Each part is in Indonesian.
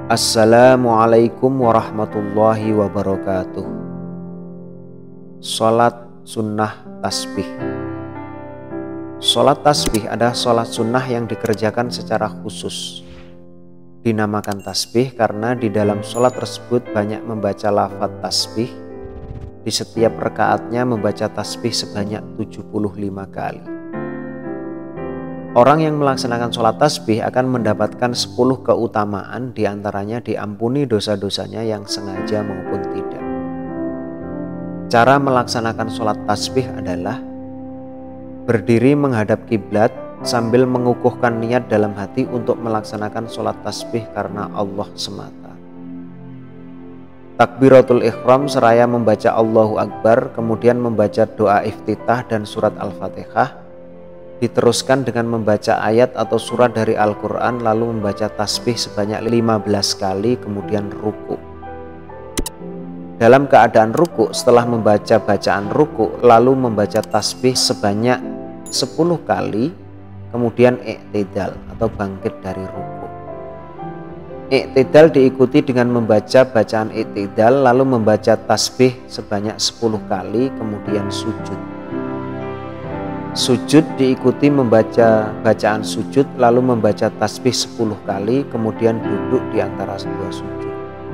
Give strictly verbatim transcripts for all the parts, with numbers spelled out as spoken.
Assalamualaikum warahmatullahi wabarakatuh. Salat sunnah tasbih. Salat tasbih adalah salat sunnah yang dikerjakan secara khusus. Dinamakan tasbih karena di dalam salat tersebut banyak membaca lafaz tasbih. Di setiap rakaatnya membaca tasbih sebanyak tujuh puluh lima kali. Orang yang melaksanakan sholat tasbih akan mendapatkan sepuluh keutamaan, diantaranya diampuni dosa-dosanya yang sengaja maupun tidak. Cara melaksanakan sholat tasbih adalah berdiri menghadap kiblat sambil mengukuhkan niat dalam hati untuk melaksanakan sholat tasbih karena Allah semata. Takbiratul ihram seraya membaca Allahu Akbar, kemudian membaca doa iftitah dan surat Al-Fatihah. Diteruskan dengan membaca ayat atau surat dari Al-Quran, lalu membaca tasbih sebanyak lima belas kali, kemudian ruku. Dalam keadaan ruku, setelah membaca bacaan ruku, lalu membaca tasbih sebanyak sepuluh kali, kemudian i'tidal atau bangkit dari ruku. I'tidal diikuti dengan membaca bacaan i'tidal, lalu membaca tasbih sebanyak sepuluh kali, kemudian sujud. Sujud diikuti membaca bacaan sujud, lalu membaca tasbih sepuluh kali, kemudian duduk di antara dua sujud.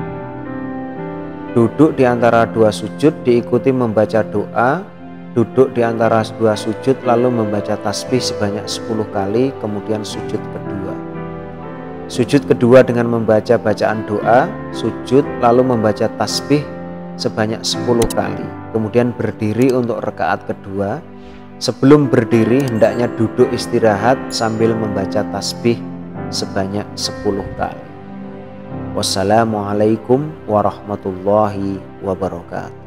Duduk di antara dua sujud diikuti membaca doa, duduk di antara dua sujud, lalu membaca tasbih sebanyak sepuluh kali, kemudian sujud kedua. Sujud kedua dengan membaca bacaan doa, sujud, lalu membaca tasbih sebanyak sepuluh kali, kemudian berdiri untuk rakaat kedua. Sebelum berdiri hendaknya duduk istirahat sambil membaca tasbih sebanyak sepuluh kali. Wassalamualaikum warahmatullahi wabarakatuh.